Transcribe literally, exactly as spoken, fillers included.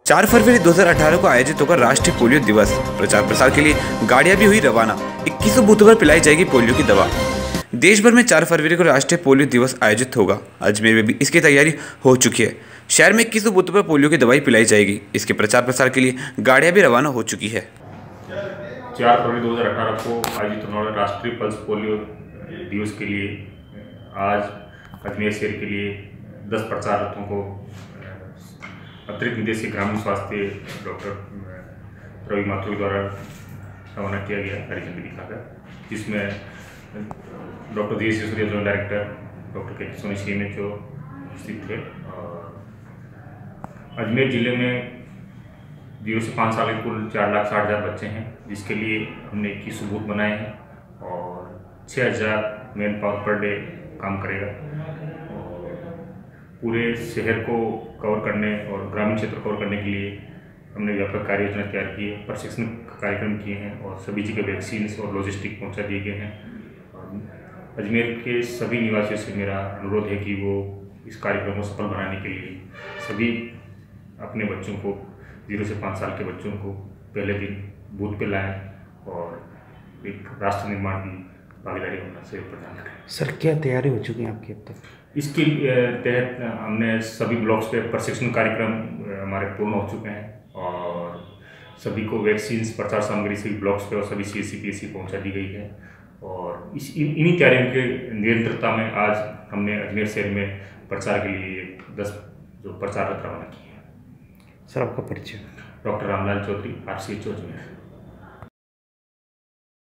चार फरवरी दो हज़ार अठारह को आयोजित होगा राष्ट्रीय पोलियो दिवस। प्रचार प्रसार के लिए गाड़ियां भी हुई रवाना। इक्कीसों बूथों पर पिलाई जाएगी पोलियो की दवा। देश भर में चार फरवरी को राष्ट्रीय पोलियो दिवस आयोजित होगा। अजमेर में भी इसकी तैयारी हो चुकी है। शहर में इक्कीसों बूथों पर पोलियो की दवाई पिलाई जाएगी। इसके प्रचार प्रसार के लिए गाड़ियां भी रवाना हो चुकी है। चार फरवरी दो हज़ार अठारह को आयोजित होने वाले राष्ट्रीय पल्स पोलियो दिवस के लिए आज अजमेर शहर के लिए दस प्रचार रथों को अतिरिक्त निदेशक ग्रामीण स्वास्थ्य डॉक्टर रवि माथुर द्वारा रवाना किया गया हरी झंडी दिखाकर, जिसमें doctor D S Sisodia zonal director doctor K Soni C M H O उपस्थित थे। और अजमेर जिले में जीरो से पाँच साल के कुल चार लाख साठ हज़ार बच्चे हैं, जिसके लिए हमने इक्कीस बूथ बनाए हैं और छः हज़ार मैन पावर पर डे काम करेगा। पूरे शहर को कवर करने और ग्रामीण क्षेत्र कवर करने के लिए हमने व्यापक कार्य योजना तैयार की है, प्रशिक्षण कार्यक्रम किए हैं और सभी जगह वैक्सीन और लॉजिस्टिक पहुंचा दिए गए हैं। और अजमेर के सभी निवासियों से मेरा अनुरोध है कि वो इस कार्यक्रम को सफल बनाने के लिए सभी अपने बच्चों को जीरो से पाँच साल के बच्चों को पहले दिन बूथ पे लाएँ और एक राष्ट्र निर्माण की भागीदारी होना से प्रदान करें। सर, क्या तैयारी हो चुकी है आपकी अब तक? इसके तहत हमने सभी ब्लॉक्स पे प्रशिक्षण कार्यक्रम हमारे पूर्ण हो चुके हैं और सभी को वैक्सीन प्रचार सामग्री सभी ब्लॉक्स पे और सभी C S C P S C पहुँचा दी गई है। और इस इन्हीं तैयारियों के निरंतरता में आज हमने अजमेर शहर में प्रचार के लिए दस जो प्रचार रथ रवाना किए हैं। सर, आपका परिचय? Doctor Ramlal Chaudhary, R C H O Ajmer.